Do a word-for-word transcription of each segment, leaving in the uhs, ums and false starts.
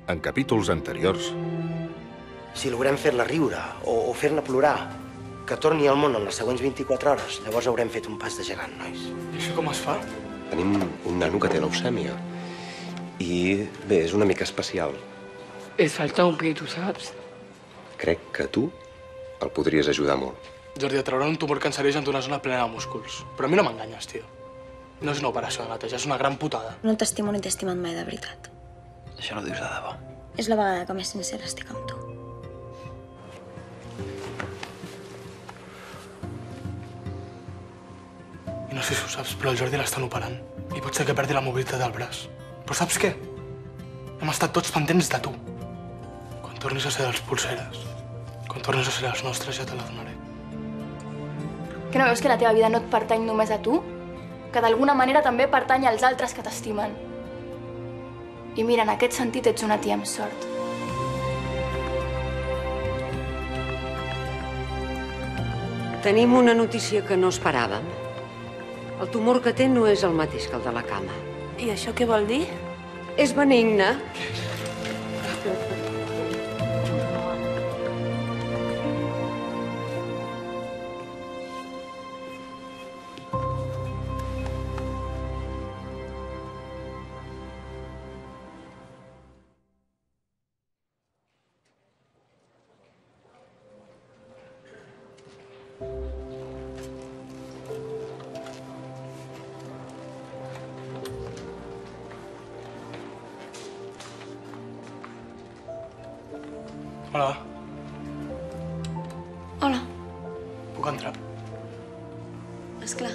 En capítols anteriors... Si logrem fer-la riure o, o fer-la plorar, que torni al món en les següents vint-i-quatre hores, llavors haurem fet un pas de gegant, nois. I això com es fa? Tenim un nano que té leucèmia. I, bé, és una mica especial. Es falta un pit, ho saps? Crec que tu el podries ajudar molt. Jordi, a treure un tumor cancerós en una zona plena de músculs. Però a mi no m'enganyes, tio. No és una operació de neteja, és una gran putada. No t'estimo ni t'he estimat mai, de veritat. Això no ho dius de debò. És la vegada que més sincera estic amb tu. I no sé si ho saps, però el Jordi l'estan operant. I pot ser que perdi la mobilitat del braç. Però saps què? Hem estat tots pendents de tu. Quan tornis a ser dels Polseres, quan tornis a ser els nostres, ja te la donaré. Que no veus que la teva vida no et pertany només a tu? Que d'alguna manera també pertany als altres que t'estimen. I mira, en aquest sentit ets una tia amb sort. Tenim una notícia que no esperàvem. El tumor que té no és el mateix que el de la cama. I això què vol dir? És benigne. Hola. Hola. Puc entrar? Esclar.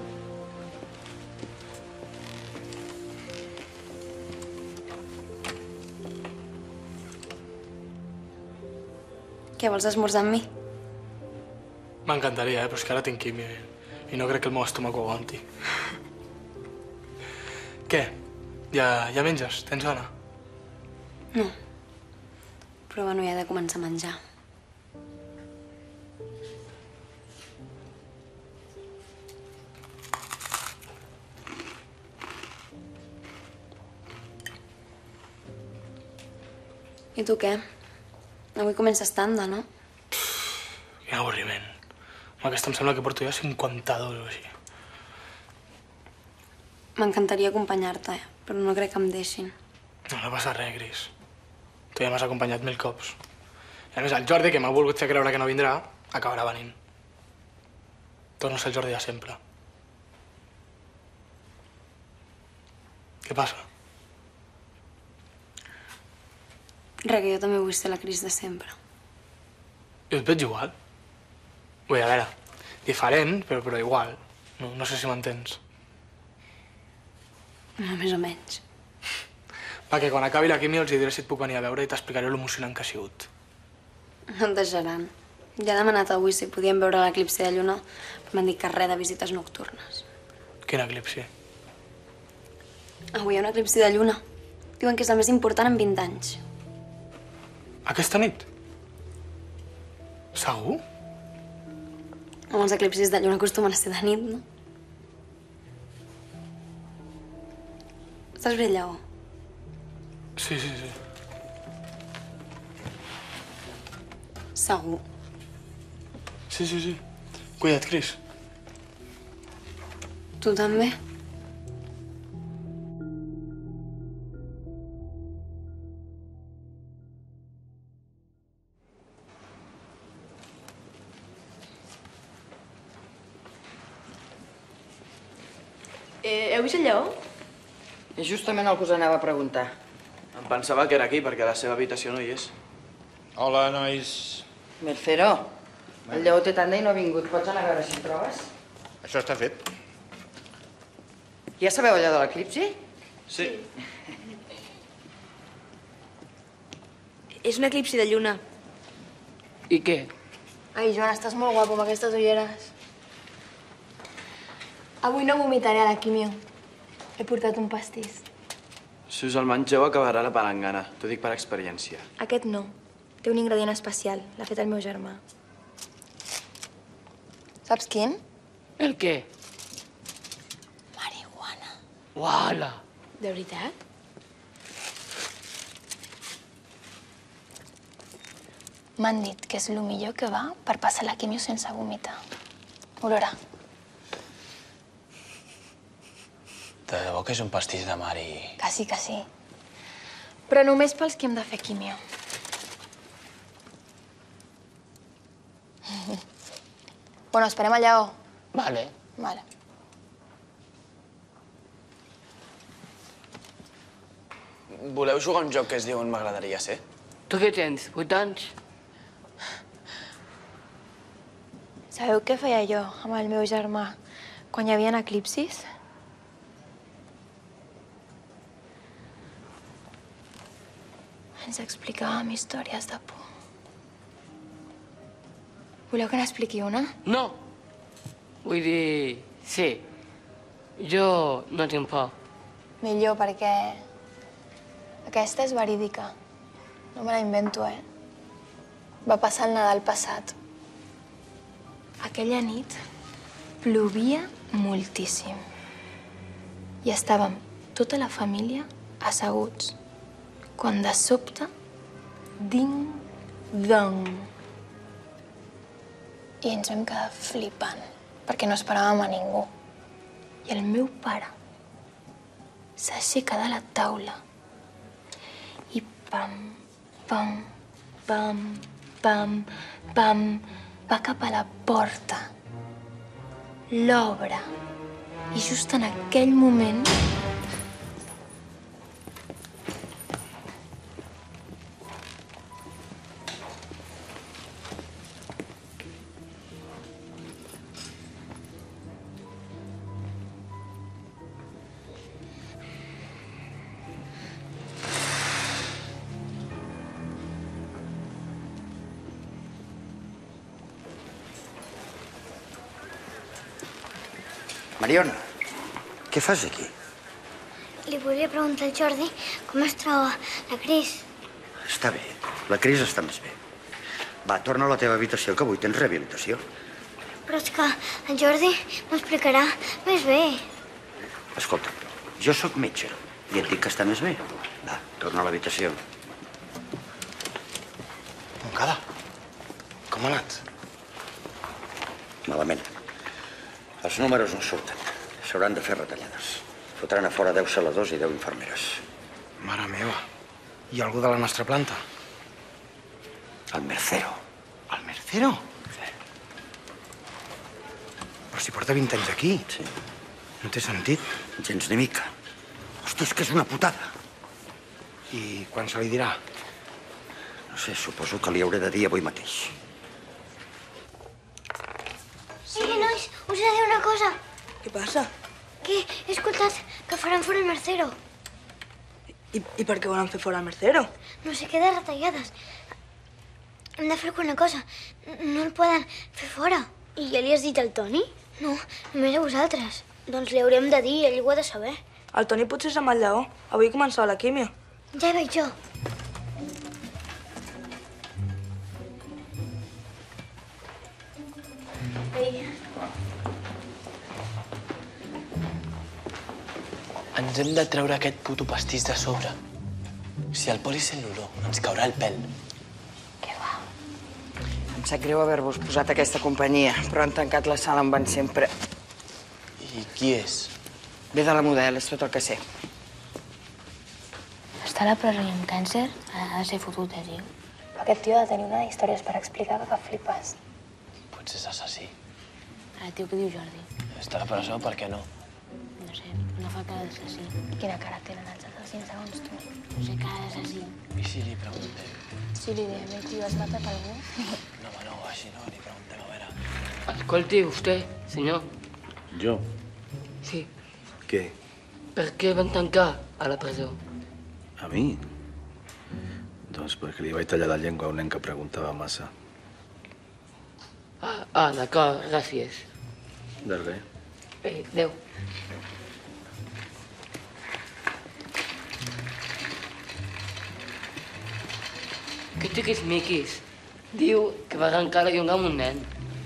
Què, vols esmorzar amb mi? M'encantaria, eh? Però és que ara tinc químio i, i no crec que el meu estómac ho aguanti. Què? Ja, ja menges? Tens gana? No. Però bueno, ja he de començar a menjar. I tu què? Avui comences tanda, no? Quin avorriment. Aquesta em sembla que porto ja cinquanta-dos o així. M'encantaria acompanyar-te, però no crec que em deixin. No, no passa res, Gris. Tu ja m'has acompanyat mil cops. I a més, el Jordi, que m'ha volgut fer creure que no vindrà, acabarà venint. Torno a ser el Jordi de sempre. Què passa? Res, que jo també vull ser la Cris de sempre. Jo et veig igual. Vull, a veure, diferent, però, però igual. No, no sé si m'entens. No, més o menys. Va, que quan acabi la químia els diré si et puc venir a veure i t'explicaré l'emocionant que ha sigut. No et deixaran. Ja he demanat avui si podíem veure l'eclipsi de lluna, però m'han dit que res de visites nocturnes. Quin eclipsi? Avui hi ha un eclipsi de lluna. Diuen que és el més important en vint anys. Aquesta nit? Segur? Home, els eclipsis de lluna acostumen a ser de nit, no? Estàs bé, Lleó? Sí, sí, sí. Segur. Sí, sí, sí. Cuida't, Cris. Tu també? Eh, heu vist el lleó? És justament el que us anava a preguntar. Em pensava que era aquí, perquè a la seva habitació no hi és. Hola, nois. Mercero, el lleó té tanda i no ha vingut. Pots anar a veure si el trobes? Això està fet. Ja sabeu allò de l'eclipsi? Sí. És un eclipsi de lluna. I què? Ai, Joan, estàs molt guapo amb aquestes ulleres. Avui no vomitaré a la quimio. He portat un pastís. Si us el mengeu acabarà la palangana. T'ho dic per experiència. Aquest no. Té un ingredient especial. L'ha fet el meu germà. Saps quin? El què? Marihuana. Uala! De veritat? M'han dit que és el millor que va per passar la quimio sense vomitar. Olora. De debò que és un pastís de mar i... Que sí, que sí. Però només pels que hem de fer quimio. Bueno, esperem al lleó. Vale. Vale. Voleu jugar a un joc que es diu On m'agradaria ser? Tu què tens? Vuit anys? Sabeu què feia jo amb el meu germà quan hi havia eclipsis? Ens explicàvem històries de por. Voleu que n'expliqui una? No. Vull dir, sí. Jo no tinc por. Millor, perquè aquesta és verídica. No me la invento, eh? Va passar el Nadal passat. Aquella nit plovia moltíssim. I estàvem tota la família asseguts. Quan de sobte, ding-dong. I ens vam quedar flipant, perquè no esperàvem a ningú. I el meu pare s'aixeca de la taula i pam, pam, pam, pam, pam, va cap a la porta. L'obre. I just en aquell moment... Mariona, què fas aquí? Li volia preguntar al Jordi com es troba la Cris. Està bé, la Cris està més bé. Va, torna a la teva habitació, que avui tens rehabilitació. Però és que el Jordi m'explicarà més bé. Escolta, jo sóc metge i et dic que està més bé. Va, torna a l'habitació. Moncada, com ha anat? Malament. Els números no surten. S'hauran de fer retallades. Fotran a fora deu celadors i deu infermeres. Mare meva. Hi ha algú de la nostra planta? El Mercero. El Mercero? Sí. Però si porta vint anys aquí. Sí. No té sentit. Gens ni mica. Hosti, és que és una putada. I quan se li dirà? No sé, suposo que li hauré de dir avui mateix. Ei, nois, us he de dir una cosa. Què passa? Que he escoltat que faran fora el Mercero. I, I per què volen fer fora el Mercero? No sé què de retallades. Hem de fer alguna cosa. No el poden fer fora. I ja li has dit al Toni? No, només a vosaltres. Doncs li haurem de dir, ell ho ha de saber. El Toni potser és amb el lleó. Avui començava la químio. Ja hi veig jo. Ei. Ens hem de treure aquest puto pastís de sobre. Si el Poli sent l'olor, ens caurà el pèl. Què va? Em sap greu haver-vos posat aquesta companyia, però han tancat la sala on van sempre. I qui és? Ve de la model, és tot el que sé. Està a la presó i amb càncer? Ha de ser fotut, eh, tio? Però aquest tio ha de tenir una història per explicar que flipes. Potser és assassí. Ara, tio, què diu Jordi? Està a la presó, per què no? No sé, no fa cara d'assassí. Quina cara tenen els assassins, segons tu? No sé, cara d'assassí. I si li preguntem? Si li diem, el tio has matat algú? No, home, no, així no, li preguntem, a veure. Escolti, vostè, senyor. Jo? Sí. Què? Per què van tancar a la presó? A mi? Doncs perquè li vaig tallar la llengua a un nen que preguntava massa. Ah, ah d'acord, gràcies. De res. Eh, adéu. Que tiquis-miquis. Diu que va arrencar la llengua amb un nen.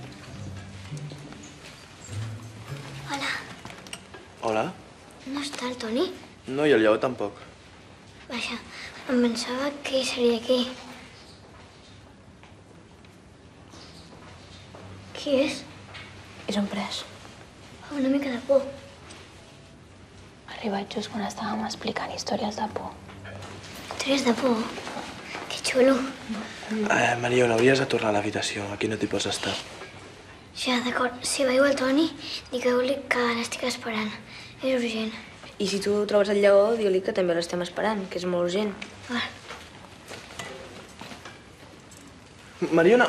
Hola. Hola? No està el Toni? No, i el lleó tampoc. Vaja, em pensava que ell seria aquí. Qui és? És un pres. Una mica de por. Ha arribat just quan estàvem explicant històries de por. Històries de por? Que xulo. Eh, Mariona, hauries de tornar a l'habitació. Aquí no t'hi pots estar. Ja, d'acord. Si veieu el Toni, digueu-li que l'estic esperant. És urgent. I si tu trobes el lleó, diu-li que també l'estem esperant, que és molt urgent. Va. Mariona!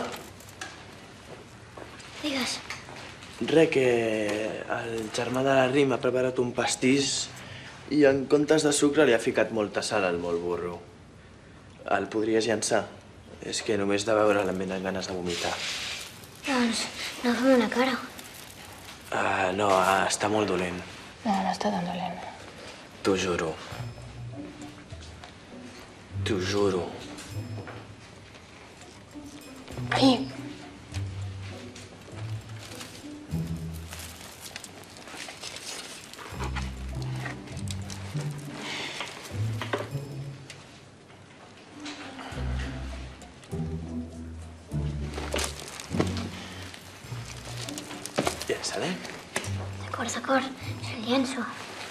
Digues. Re, que el germà de la Rim ha preparat un pastís i en comptes de sucre li ha ficat molta sal al molt burro. El podries llançar? És que només de veure em venen ganes de vomitar. Doncs no fem una cara. Uh, no, uh, està molt dolent. No, no està tan dolent. T'ho juro. T'ho juro. Ai! Llença-la. D'acord, d'acord. Se'l llenço.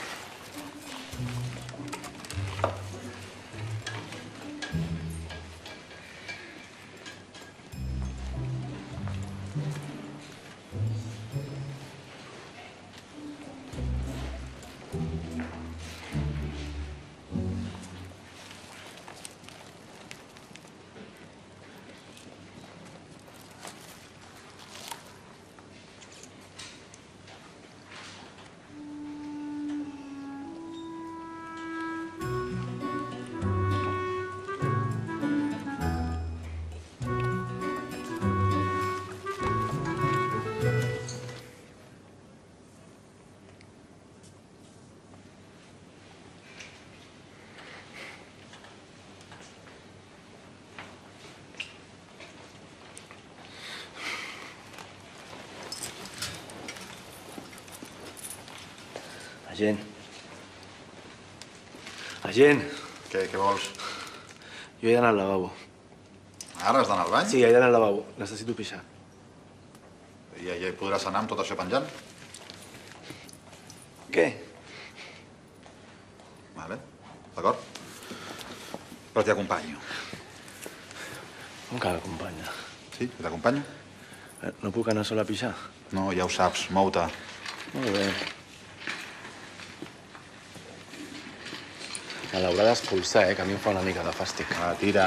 Agent. Agent. Què, què vols? Jo he d'anar al lavabo. Ara has d'anar al bany? Sí, he d'anar al lavabo. Necessito pixar. I ja hi podràs anar amb tot això penjant? Què? Vale, d'acord. Però t'hi acompanyo. Com que l'acompanya? Sí, t'acompanyo. No puc anar sola a pixar? No, ja ho saps. Mou-te. Molt bé. Me l'haurà d'expulsar, eh? Que a mi em fa una mica de fàstic. Va, tira.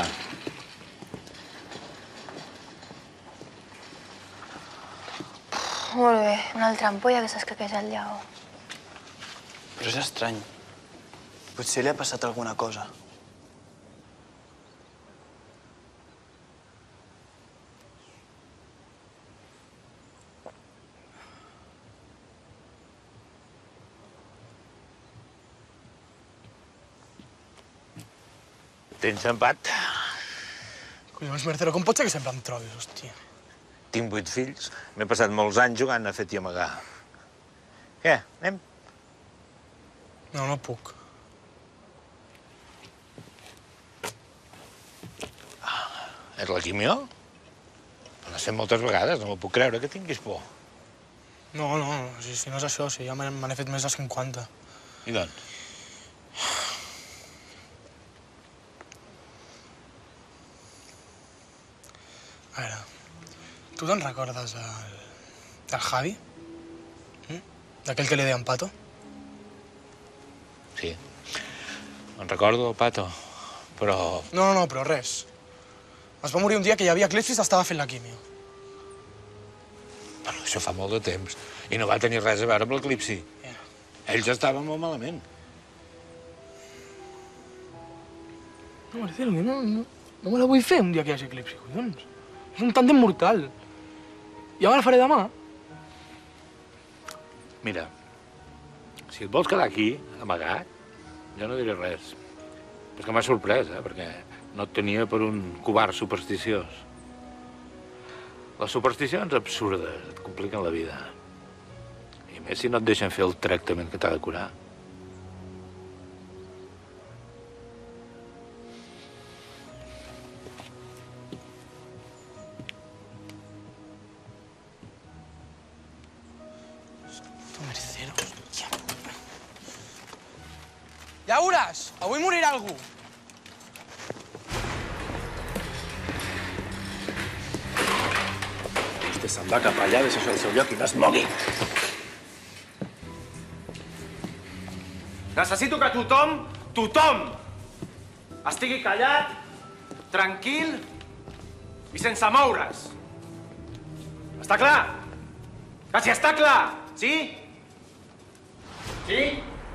Molt bé, una altra ampolla que s'escaqueix al lleó. Però és estrany. Potser li ha passat alguna cosa. Tens empat? Collons, Mercero, com pot ser que sempre em trobis, hòstia? Tinc vuit fills. M'he passat molts anys jugant a fet i amagar. Què, anem? No, no puc. És la quimio? L'ha fet moltes vegades, no m'ho puc creure que tinguis por. No, no, si, si no és això, si ja me n'he fet més de cinquanta. I doncs? A veure, tu te'n recordes del, del Javi? Mm? D'aquell que li deien Pato? Sí. Me'n recordo, Pato, però... No, no, no, però res. Es va morir un dia que hi havia eclipsis i estava fent la químio. Bueno, això fa molt de temps. I no va tenir res a veure amb l'eclipsi. Yeah. Ells estaven molt malament. No, Marcelo, jo no, no, no me la vull fer un dia que hi hagi eclipsi, collons. És un tàndem mortal. Ja me la faré demà. Mira, si et vols quedar aquí, amagat, jo no diré res. És que m'ha sorprès, eh, perquè no et tenia per un covard supersticiós. Les supersticions absurdes et compliquen la vida. I més si no et deixen fer el tractament que t'ha de curar. veuràs! Avui morirà algú! Vostè se'n va cap allà, deixa això al seu lloc i no es mogui. Necessito que tothom, tothom, estigui callat, tranquil i sense moure's. Està clar? Que si està clar, sí? Sí?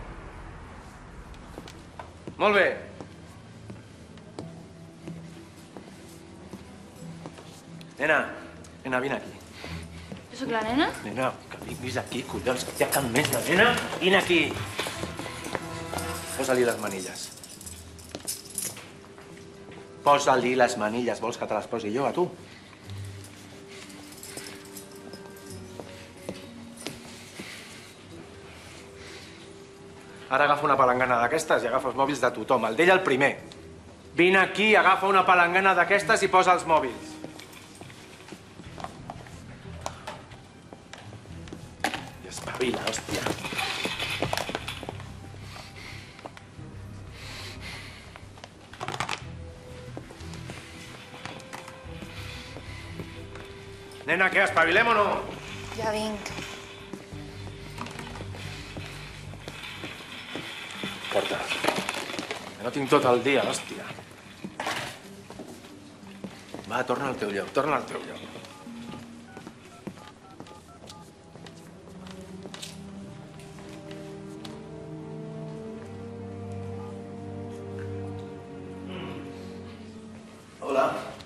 Molt bé. Nena, nena, vine aquí. Jo sóc la nena? Nena, que vinguis aquí, collons, que hi ha cap més de nena. Vine aquí. Posa-li les manilles. Posa-li les manilles. Vols que te les posi jo, a tu? Ara agafa una palangana d'aquestes i agafa els mòbils de tothom. El d'ell el primer. Vine aquí, agafa una palangana d'aquestes i posa els mòbils. I espavila, hòstia. Nena, què, espavilem o no? Ja vinc. Porta. Que no tinc tot el dia, hòstia. Va, torna al teu lloc, torna al teu lloc. Hola.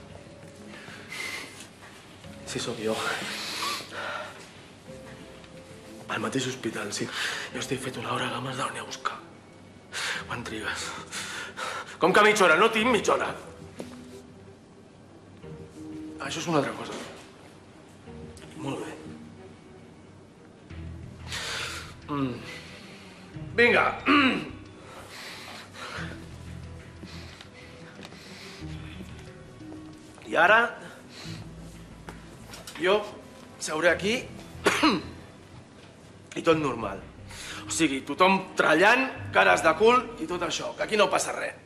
Sí, sóc jo. Al mateix hospital, sí. Jo estic fet una hora que m'has de venir a buscar. Quan trigues? Com que mitja hora? No tinc mitja hora. Això és una altra cosa. Molt bé. Mm. Vinga. I ara... jo seuré aquí i tot normal. O sigui, tothom trallant, cares de cul i tot això, que aquí no passa res.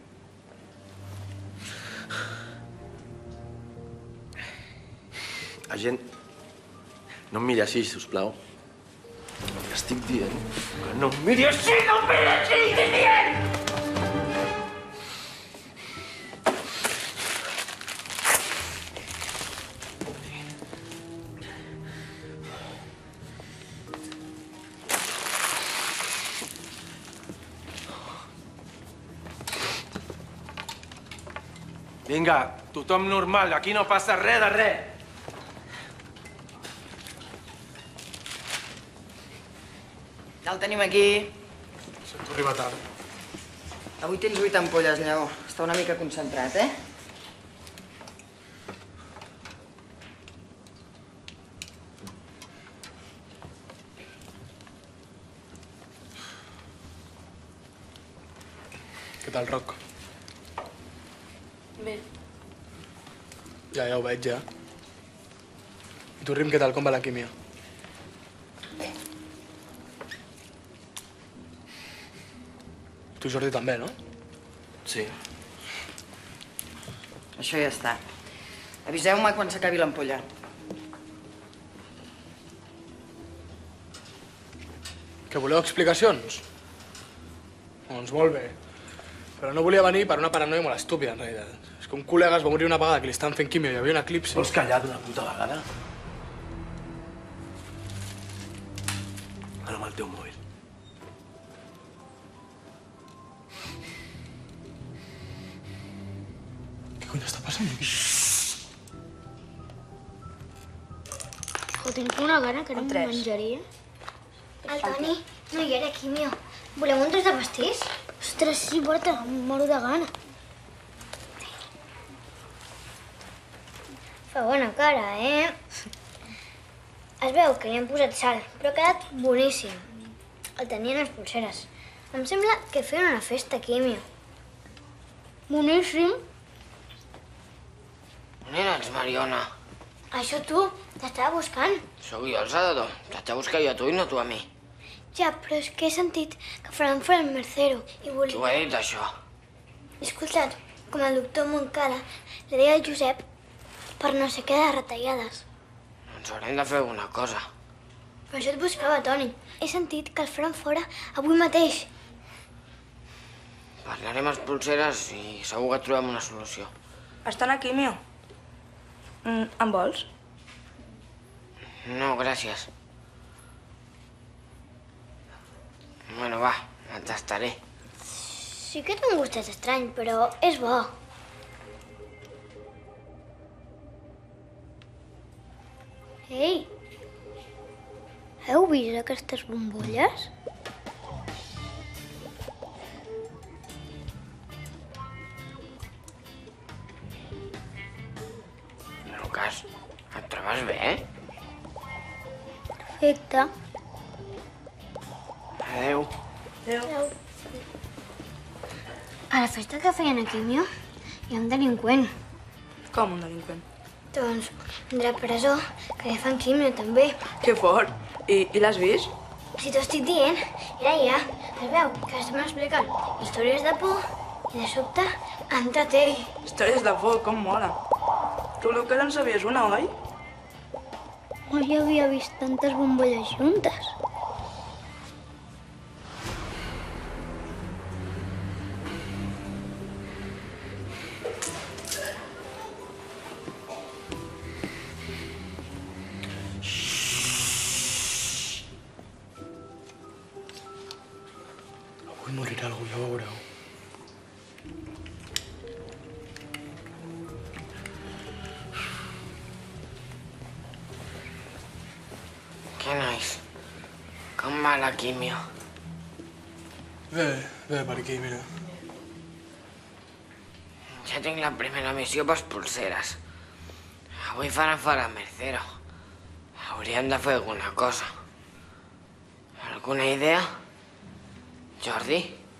Agent, no em miri així, sisplau. Li estic dient que no em miri així, no em miri així, estic dient! Vinga, tothom normal, aquí no passa res de res. Ja el tenim aquí. Sento arribar tard. Avui tens vuit ampolles, Lleó. Està una mica concentrat, eh? Què tal, Roc? Bé. Ja, ja ho veig, ja. I tu, Rim, què tal? Com va la químia? Bé. Tu, Jordi, també, no? Sí. Això ja està. Aviseu-me quan s'acabi l'ampolla. Que voleu explicacions? Doncs molt bé. Però no volia venir per una paranoia molt estúpida, en realitat. És que un col·lega es va morir una vegada que li estaven fent quimio i hi havia un eclipsi. Vols callar d'una puta vegada? Dona'm el teu mòbil. Què cony està passant aquí? Ho tinc una gana que no m'ho menjaria. El Toni no hi era, quimio. Volem un tros de pastís? Ostres, sí, porta, em moro de gana. Fa bona cara, eh? Es veu que hi han posat sal, però ha quedat boníssim. El tenien les polseres. Em sembla que feien una festa quimio. Boníssim. On eres, Mariona? Això tu, t'estava buscant. Sóc jo el Zadador. T'haig de buscar jo a tu i no tu a mi. Ja, però és que he sentit que faran fora el Mercero i volia... Qui ho ha dit, això? He escoltat com el doctor Montcada li deia al Josep per no sé què de retallades. Ens haurem de fer alguna cosa. Per això et buscava, Toni. He sentit que el faran fora avui mateix. Parlarem amb Polseres i segur que trobem una solució. Estan aquí, Mio. Mm, en vols? No, gràcies. Bueno, va, et tastaré. Sí que té un gustet estrany, però és bo. Ei! Heu vist aquestes bombolles? Lucas, et trobes bé? Perfecte. Adéu. Adéu. A la festa que feien aquí, Mio, hi ha un delinqüent. Com un delinqüent? Doncs de presó, que ja fan quimio, també. Que fort! I, i l'has vist? Si t'ho estic dient, era allà. Es veu que estem explicant històries de por i de sobte ha entrat ell. Històries de por, com mola. Tu, Lucas, en sabies una, oi? Mai havia vist tantes bombolles juntes. Avui morirà algú, ja ho veureu. Què, nois? Com va la quimio? Bé, bé, per aquí, mira. Ja tinc la primera missió pels Polseres. Avui faran fora el Mercero. Hauríem de fer alguna cosa. Alguna idea? Jordi?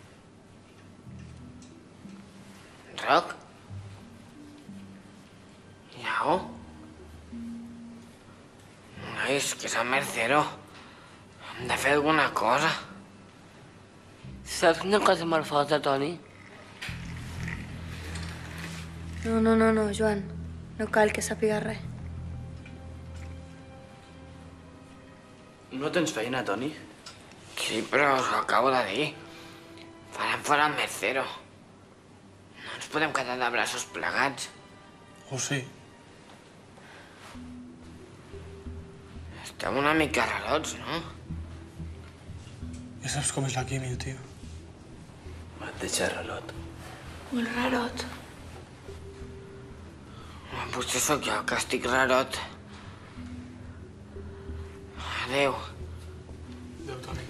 Roc? Iago? Nois, que és el Mercero. Hem de fer alguna cosa. Saps quina cosa me'n falta, Toni? No, no, no, no, Joan. No cal que sàpiga res. No tens feina, Toni? Sí, però us ho acabo de dir. Faran fora el Mercero. No ens podem quedar de braços plegats. O sí. Estem una mica rarots, no? Ja saps com és la químio, tio. Et deixa rarot. Molt rarot. Potser sóc jo que estic rarot. Adéu. Adéu, Toni.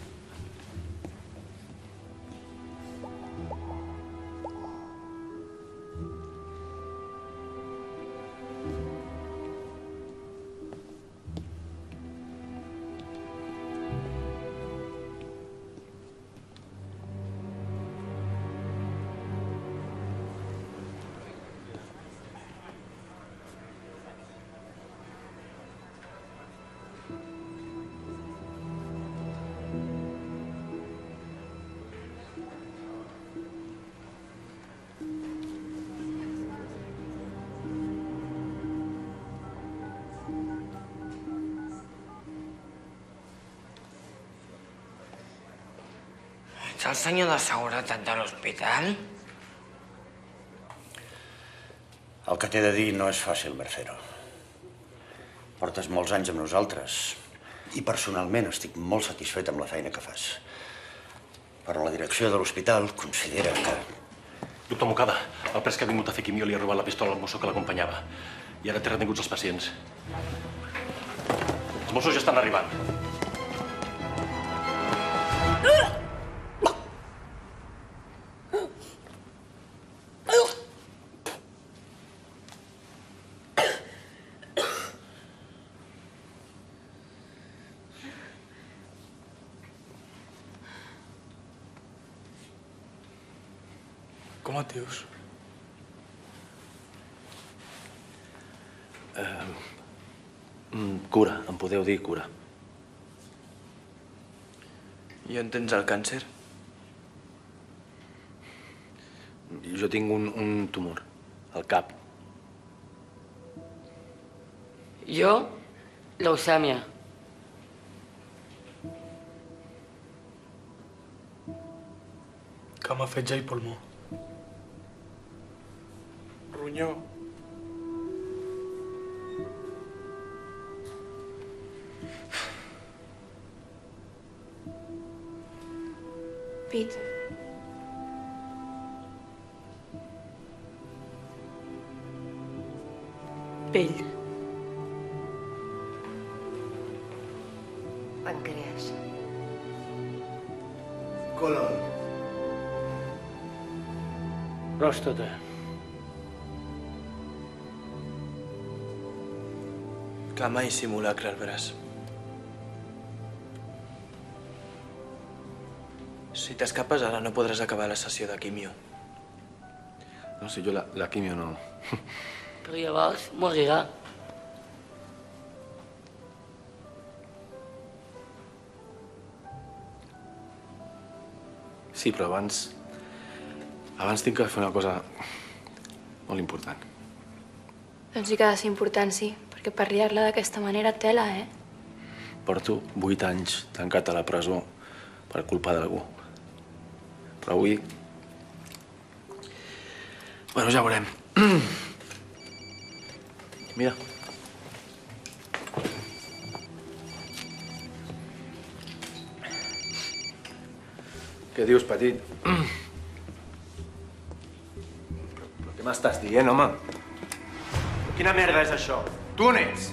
Ets el senyor de seguretat de l'hospital? El que t'he de dir no és fàcil, Mercero. Portes molts anys amb nosaltres i personalment estic molt satisfet amb la feina que fas. Però la direcció de l'hospital considera que... Doctor Moncada, el pres que ha vingut a fer quimio li ha robat la pistola al mosso que l'acompanyava. I ara té retinguts els pacients. Els Mossos ja estan arribant. Com et dius? Eh, cura, em podeu dir cura. I on tens el càncer? Jo tinc un, un tumor al cap. Jo, leucèmia. Cama, fetge i pulmó. Ronyó. Pit. Pell. Pàncreas. Colon. Pròstata. Cama i simulacre al braç. Si t'escapes ara no podràs acabar la sessió de quimio. No sé, jo la, la quimio no. Però llavors morirà. Sí, però abans... Abans tinc que fer una cosa molt important. Doncs sí que ha de ser important, sí, perquè per liar-la d'aquesta manera tela, eh? Porto vuit anys tancat a la presó per culpa d'algú. Però avui... Bueno, ja veurem. Mira. Què dius, petit? Però què m'estàs dient, home? Quina merda és això? Tu on ets?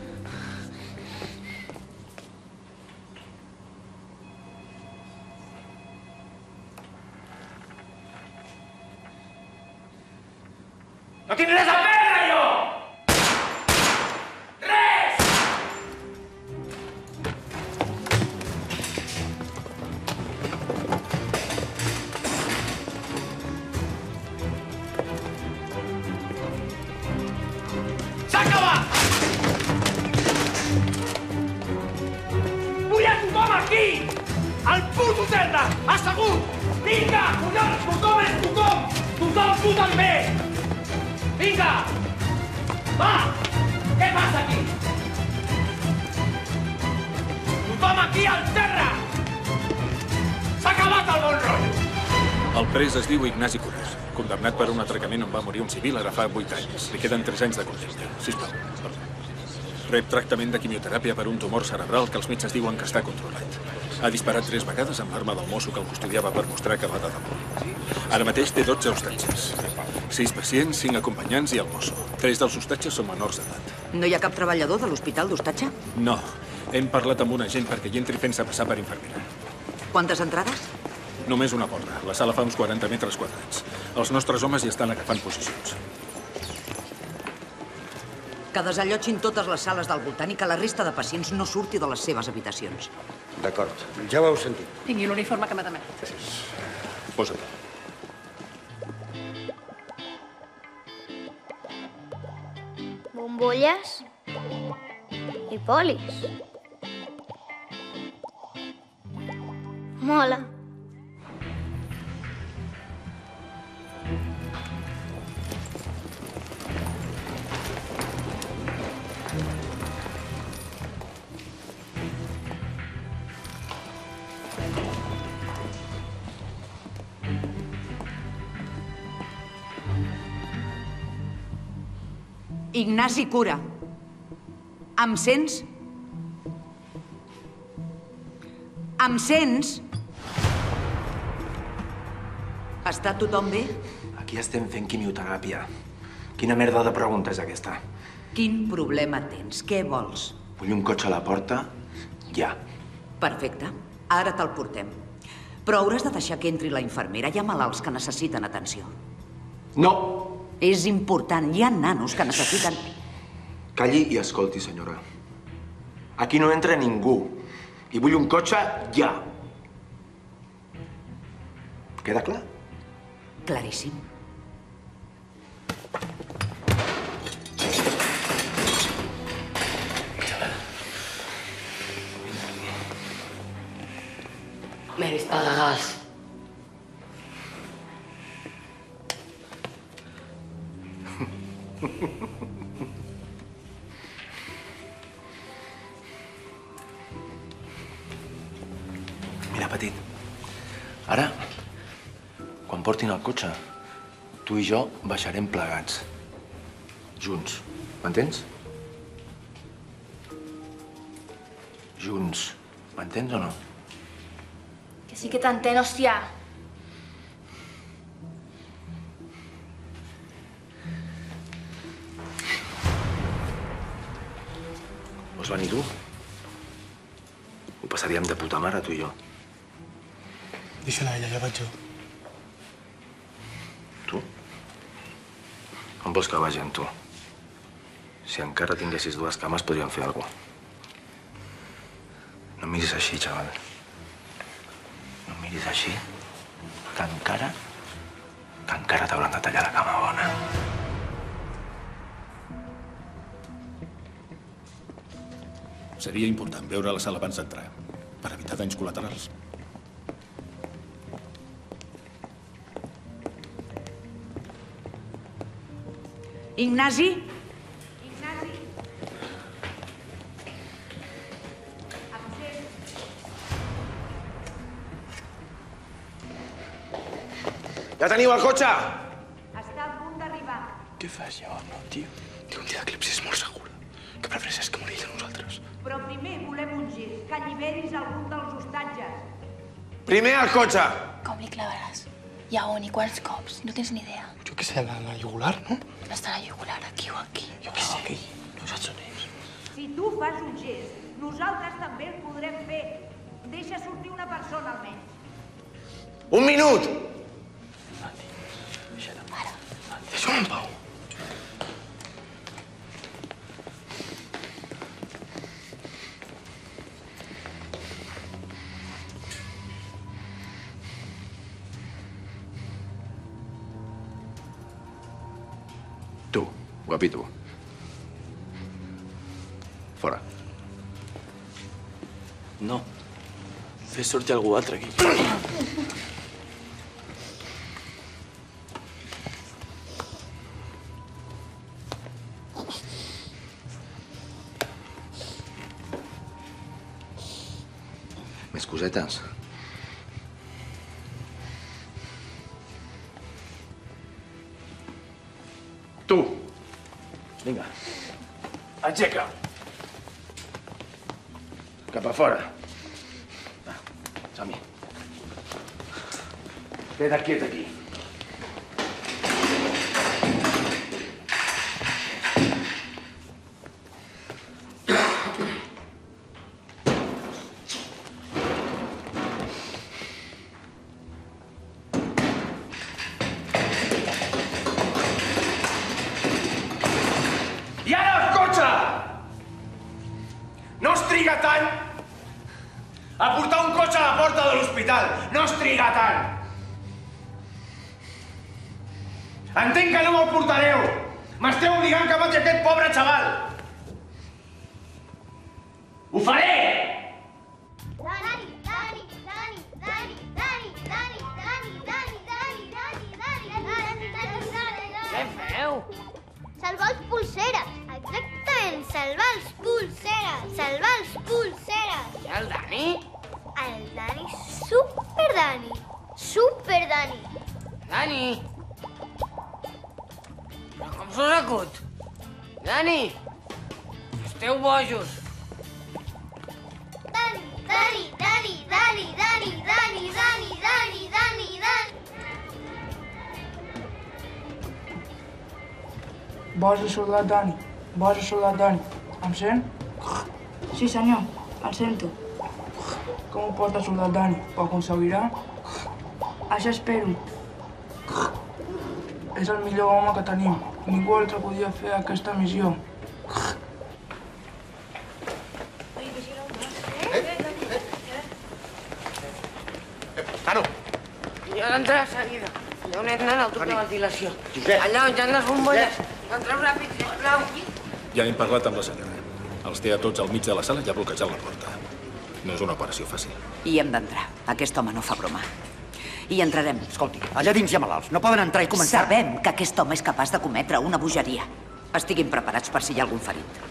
No tinc res a perdre, jo! Res! S'ha acabat! Vull a tothom aquí! Al puto terra! Assegut! Vinga, collons! Tothom és tothom! Tothom, tu també! Vinga! Va! Què passa aquí? Tothom aquí al terra! S'ha acabat el bon rotllo! El pres es diu Ignasi Curés, condemnat per un atracament on va morir un civil ara fa vuit anys. Li queden tres anys de condemna. Sisplau. Rep tractament de quimioteràpia per un tumor cerebral que els metges diuen que està controlat. Ha disparat tres vegades amb l'arma del mosso que el custodiava per mostrar que va de debò. Ara mateix té dotze hostatges. Sis pacients, cinc acompanyants i el mosso. Tres dels hostatges són menors d'edat. No hi ha cap treballador de l'hospital d'hostatge? No. Hem parlat amb un agent perquè hi entri fent-se passar per infermera. Quantes entrades? Només una porta. La sala fa uns quaranta metres quadrats. Els nostres homes hi estan agafant posicions. Que desallotgin totes les sales del voltant i que la resta de pacients no surti de les seves habitacions. D'acord, ja ho heu sentit. Tingui l'uniforme que m'ha demanat. Posa't. Bombolles i polis. Mola. Ignasi Cura. Em sents? Em sents? Està tothom bé? Aquí estem fent quimioteràpia. Quina merda de pregunta és aquesta? Quin problema tens? Què vols? Vull un cotxe a la porta, ja. Perfecte. Ara te'l portem. Però hauràs de deixar que entri la infermera. Hi ha malalts que necessiten atenció. No! És important. Hi ha nanos que necessiten... Calli i escolti, senyora. Aquí no entra ningú. I vull un cotxe ja. Queda clar? Claríssim. Pagagals. Mira, petit, ara, quan portin el cotxe, tu i jo baixarem plegats. Junts. M'entens? Junts. M'entens o no? Que sí que t'entén, hòstia. Vols venir tu? Ho passaríem de puta mare, tu i jo. Deixa-la ella, ja vaig jo. Tu? On vols que vagi amb tu? Si encara tinguessis dues cames, podríem fer alguna cosa. No em miris així, xaval. No em miris així, que encara, que encara t'hauran de tallar la cama bona. Seria important veure la sala abans d'entrar, per evitar danys col·laterals. Ignasi? Ja teniu el cotxe? Està a punt d'arribar. Què fas, ja, home, tio? Tio, un dia d'eclipsi és molt segura. Que prefereixes que morir de nosaltres? Però primer volem un gir, que alliberis algun dels hostatges. Primer el cotxe! Com li clavaràs? I a on i quants cops? No tens ni idea. Jo què sé, la, la jugular, no? No està la jugular aquí o aquí. Jo què sé. No saps on és. Si tu fas un gest, nosaltres també el podrem fer. Deixa sortir una persona, almenys. Un minut! Deixa'm en pau. Tu, guapito. Fora. No. Fes sortir algú altre aquí. Més cosetes? Tu! Vinga. Aixeca! Cap a fora. Va, som-hi. Queda't quiet aquí. I ara el cotxe! No es triga tant a portar un cotxe a la porta de l'hospital. No es triga tant. Entenc que no me'l portareu. M'esteu obligant que mati aquest pobre xaval. Ho faré! Dani, Dani, Dani, Dani, Dani, Dani, Dani, Dani, Dani, Dani, Dani, Dani, Dani, Dani. Què feu? Salvar els pulseres. Exactament, salvar els pulseres. Salvar els pulseres. I el Dani? El Dani, super Dani. Super Dani. Dani! Però com s'us acut? Dani! Esteu bojos. Dani, Dani, Dani, Dani, Dani, Dani, Dani, Dani, Dani, Dani. Boja soldat Dani, boja soldat Dani. Em sent? Sí, senyor, el sento. Com ho porta, soldat Dani? Ho aconseguirà? Això espero. És el millor home que tenim. Ningú altre podia fer aquesta missió. Caro! Jo he d'entrar de seguida. Hi ha un nen al tub de ventilació. Josep! Allà on hi ha les bombolles. Entreu ràpid, sisplau. Ja hem parlat amb la senyora. Els té a tots al mig de la sala i ha bloquejat la porta. No és una operació fàcil. Hi hem d'entrar. Aquest home no fa broma. I hi entrarem. Escolti, allà dins hi ha malalts. No poden entrar i començar... Sabem que aquest home és capaç de cometre una bogeria. Estiguin preparats per si hi ha algun ferit.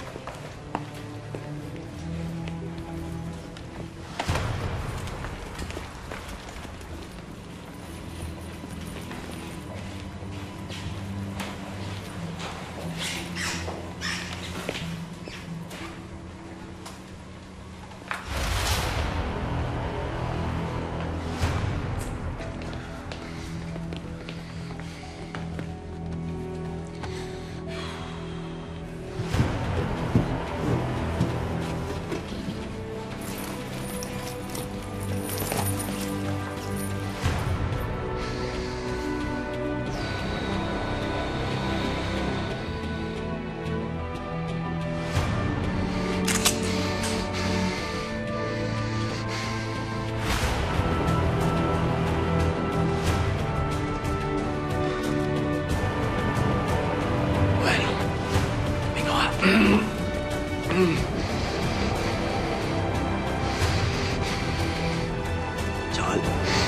Chaval.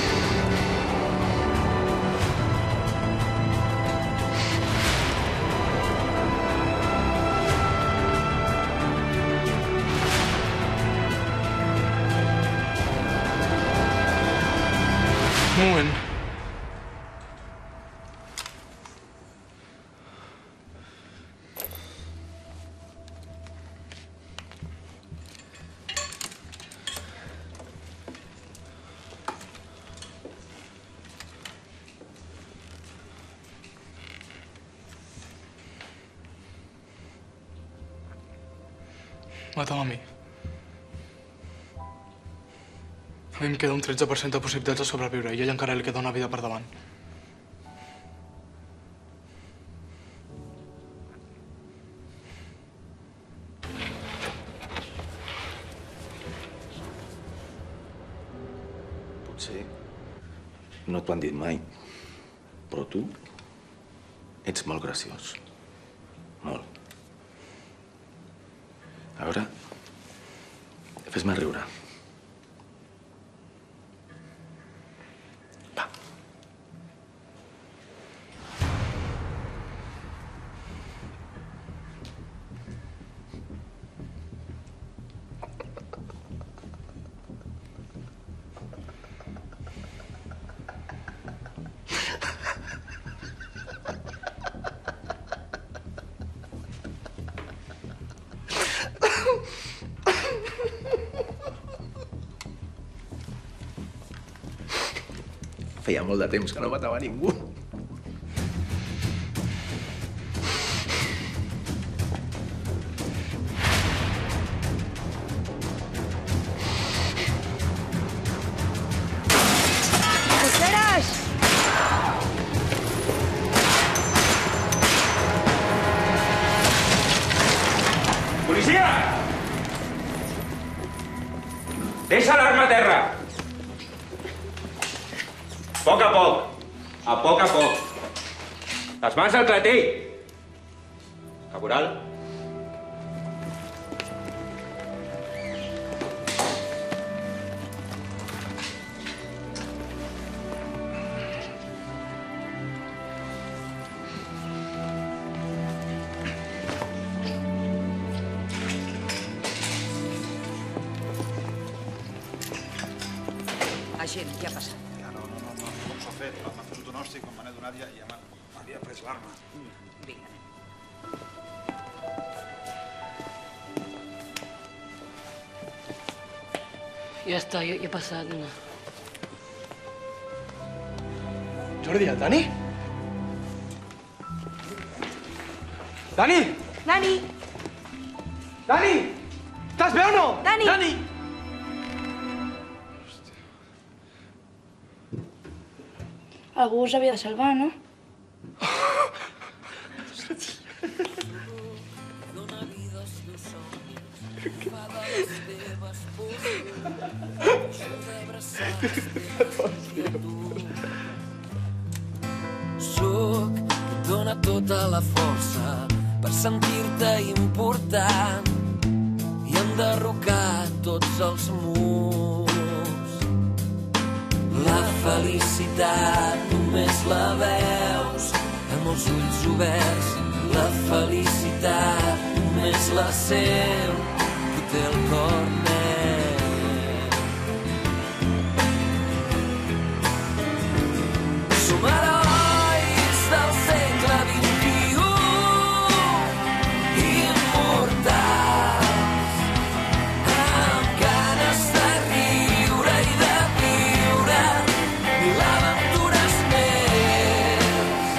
Un moment. Mata'm a mi. A mi em queda un tretze per cent de possibilitats de sobreviure i a ell encara li queda una vida per davant. Potser no t'ho han dit mai, però tu ets molt graciós. Molt. A veure, fes-me riure. Va. Feia molt de temps que no matava ningú. Coseres! Policia! Deixa l'arma a terra! A poc a poc. A poc a poc. Les mans al clatell. Caporal. Agent, què ha passat? Fet, m'ha fet un donòstic, quan me n'he donat ja, ja m'havia pres l'arma. Vinga. Ja està, ja, ja ha passat, nena. Jordi, el Dani? Dani! Dani! Dani! Estàs bé o no? Dani! Dani! Algú us havia de salvar, no? Soc qui et dona tota la força per sentir-te important i em enderrocat tots els murs. La felicitat només la veus amb els ulls oberts. La felicitat només la sent qui té el cor net. Som herois del segle vint-i-u, immortals, amb ganes de riure i de viure mil aventures més.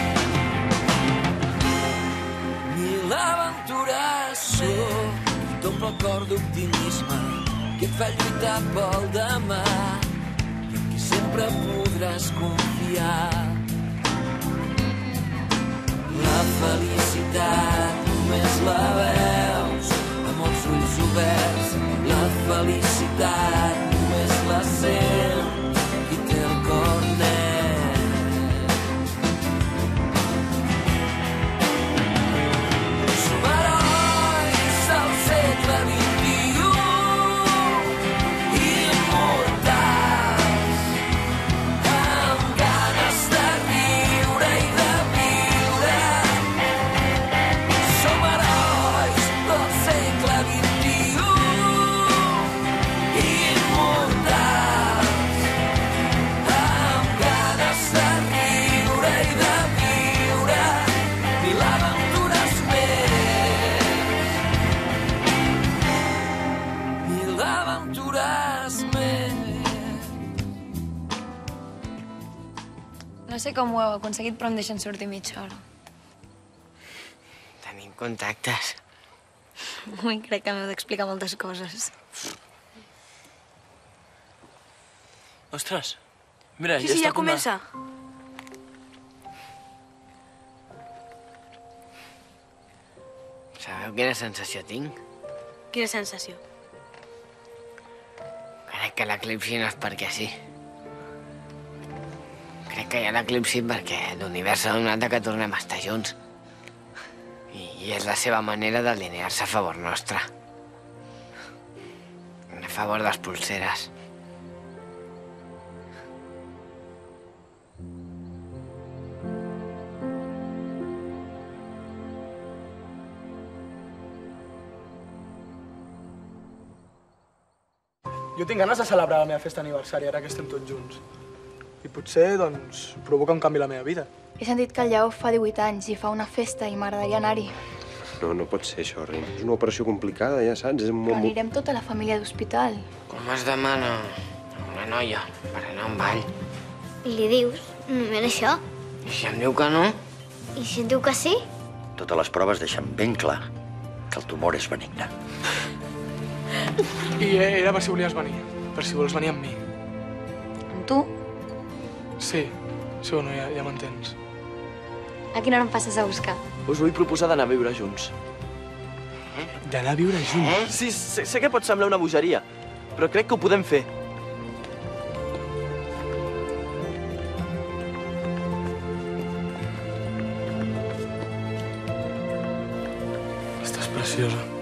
Mil aventures. Sóc qui t'omple el cor d'optimisme, qui et fa lluitar pel demà, i en qui sempre podràs confiar. La felicitat només la veus amb els ulls oberts. La felicitat només la sent qui té el cor net. Som herois del segle vint-i-u, immortals, amb ganes de riure i de viure. Som herois del segle vint-i-u, immortals, amb ganes de riure i de viure mil aventures més. Mil aventures més. No sé com ho heu aconseguit, però em deixen sortir mitja hora. Tenim contactes. Ui, crec que m'heu d'explicar moltes coses. Ostres, mira, Sí, ja sí, està ja a punt de- comença. Sabeu quina sensació tinc? Quina sensació. Crec que l'eclipsi no és perquè sí. Crec que hi ha l'eclipsi perquè l'univers s'ha donat que tornem a estar junts. I, I és la seva manera d'alinear-se a favor nostre. A favor de les pulseres. Jo tinc ganes de celebrar la meva festa d'aniversari, ara que estem tots junts. I potser, doncs, provoca un canvi a la meva vida. He sentit que el Lleó fa divuit anys i fa una festa i m'agradaria anar-hi. No, no pot ser això, Rim. És una operació complicada, ja saps. És un Però món... anirem tota la família d'hospital. Com es demana a una noia per anar a un ball? I li dius, només això. I si em diu que no? I si et diu que sí? Totes les proves deixen ben clar que el tumor és benigne. I era per si volies venir, per si vols venir amb mi. Amb tu? Sí, sí, bueno, ja, ja m'entens. A quina hora em passes a buscar? Us vull proposar d'anar a viure junts. D'anar a viure junts? Sí, sé, sé que pot semblar una bogeria, però crec que ho podem fer. Estàs preciosa.